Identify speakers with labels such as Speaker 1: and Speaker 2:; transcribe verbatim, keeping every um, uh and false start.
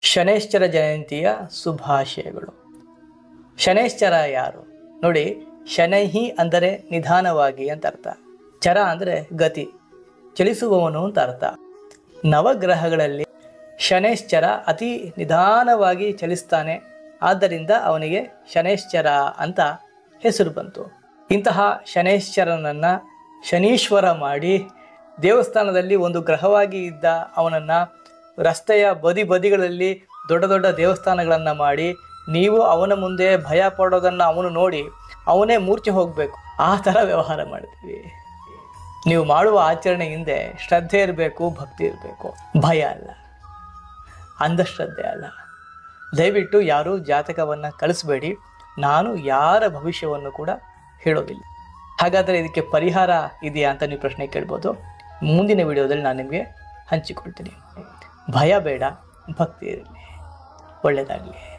Speaker 1: ಶನೈಶ್ಚರ ಜಯಂತಿಯ ಶುಭಾಶಯಗಳು. ಶನೈಶ್ಚರ ಯಾರು ನೋಡಿ, ಶನೈಹಿ ಅಂದರೆ ನಿಧಾನವಾಗಿ ಅಂತ ಅರ್ಥ, ಚರ ಅಂದರೆ ಗತಿ, ಚಲಿಸುವವನು ಅಂತ ಅರ್ಥ. ನವಗ್ರಹಗಳಲ್ಲಿ ಶನೈಶ್ಚರ ಅತಿ ನಿಧಾನವಾಗಿ ಚಲಿಸ್ತಾನೆ, ಆದ್ದರಿಂದ ಅವನಿಗೆ ಶನೈಶ್ಚರ ಅಂತ ಹೆಸರು ಬಂತು. ಇಂತಹ ಶನೈಶ್ಚರನನ್ನು ಶನೀಶ್ವರ ಮಾಡಿ ದೇವಸ್ಥಾನದಲ್ಲಿ ಒಂದು ಗ್ರಹವಾಗಿ ಇದ್ದ ಅವನನ್ನು ರಸ್ತೆಯ ಬದಿ ಬದಿಗಳಲ್ಲಿ ದೊಡ್ಡ ದೊಡ್ಡ ದೇವಸ್ಥಾನಗಳನ್ನು ಮಾಡಿ ನೀವು ಅವನ ಮುಂದೆ ಭಯ ಪಡೋದನ್ನು ಅವನು ನೋಡಿ ಅವನೇ ಮೂರ್ಛೆ ಹೋಗಬೇಕು, ಆ ಥರ ವ್ಯವಹಾರ ಮಾಡ್ತೀವಿ. ನೀವು ಮಾಡುವ ಆಚರಣೆ ಹಿಂದೆ ಶ್ರದ್ಧೆ ಇರಬೇಕು, ಭಕ್ತಿ ಇರಬೇಕು, ಭಯ ಅಲ್ಲ, ಅಂಧಶ್ರದ್ಧೆ ಅಲ್ಲ. ದಯವಿಟ್ಟು ಯಾರೂ ಜಾತಕವನ್ನು ಕಳಿಸ್ಬೇಡಿ, ನಾನು ಯಾರ ಭವಿಷ್ಯವನ್ನು ಕೂಡ ಹೇಳೋದಿಲ್ಲ. ಹಾಗಾದರೆ ಇದಕ್ಕೆ ಪರಿಹಾರ ಇದೆಯಾ ಅಂತ ನೀವು ಪ್ರಶ್ನೆ ಕೇಳ್ಬೋದು. ಮುಂದಿನ ವಿಡಿಯೋದಲ್ಲಿ ನಾನು ನಿಮಗೆ ಹಂಚಿಕೊಳ್ತೀನಿ. ಭಯ ಬೇಡ, ಭಕ್ತಿ ಇರಲಿ. ಒಳ್ಳೆಯದಾಗಲಿ.